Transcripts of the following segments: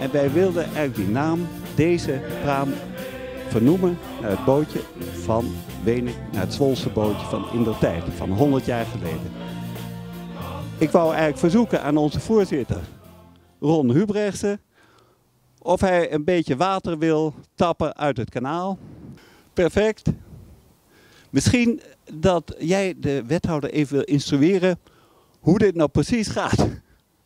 En wij wilden eigenlijk die naam, deze praam, vernoemen naar het bootje van Weenink, naar het Zwolse bootje van indertijd, van 100 jaar geleden. Ik wou eigenlijk verzoeken aan onze voorzitter, Ron Hubrechtse, of hij een beetje water wil tappen uit het kanaal. Perfect. Misschien dat jij de wethouder even wil instrueren hoe dit nou precies gaat. Het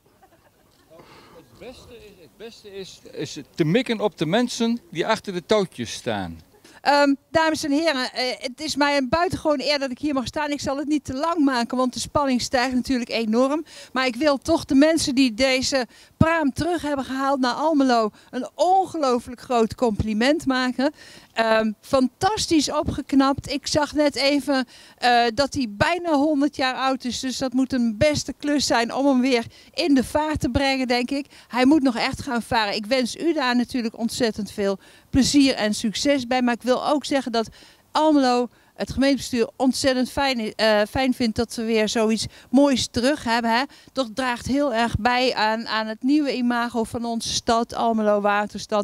beste is te mikken op de mensen die achter de touwtjes staan. Dames en heren, het is mij een buitengewoon eer dat ik hier mag staan. Ik zal het niet te lang maken, want de spanning stijgt natuurlijk enorm. Maar ik wil toch de mensen die deze praam terug hebben gehaald naar Almelo een ongelooflijk groot compliment maken. Fantastisch opgeknapt. Ik zag net even dat hij bijna 100 jaar oud is. Dus dat moet een beste klus zijn om hem weer in de vaart te brengen, denk ik. Hij moet nog echt gaan varen. Ik wens u daar natuurlijk ontzettend veel plezier en succes bij. Maar ik wil ook zeggen dat Almelo, het gemeentebestuur, ontzettend fijn vindt dat we weer zoiets moois terug hebben. Hè? Dat draagt heel erg bij aan het nieuwe imago van onze stad, Almelo Waterstad.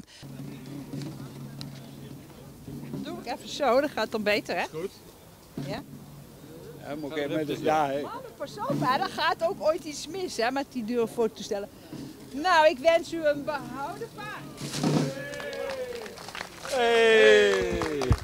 Doe ik even zo, dat gaat dan beter, hè? Goed. Ja? Ja, moet ik even met ja, Mannen, pas op, hè? Er gaat ook ooit iets mis, hè, met die deur voor te stellen. Nou, ik wens u een behouden vaart. Hey.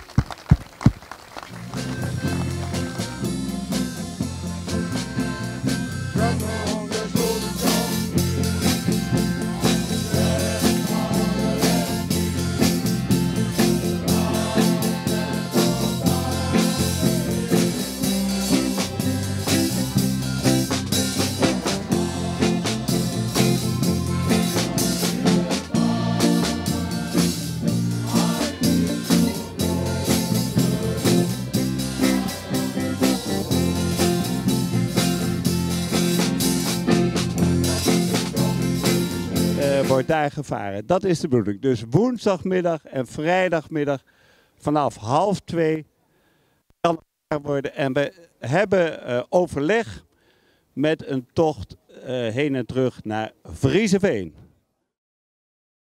Wordt daar gevaren. Dat is de bedoeling. Dus woensdagmiddag en vrijdagmiddag vanaf 1:30 kan het worden. En we hebben overleg met een tocht heen en terug naar Vriezeveen.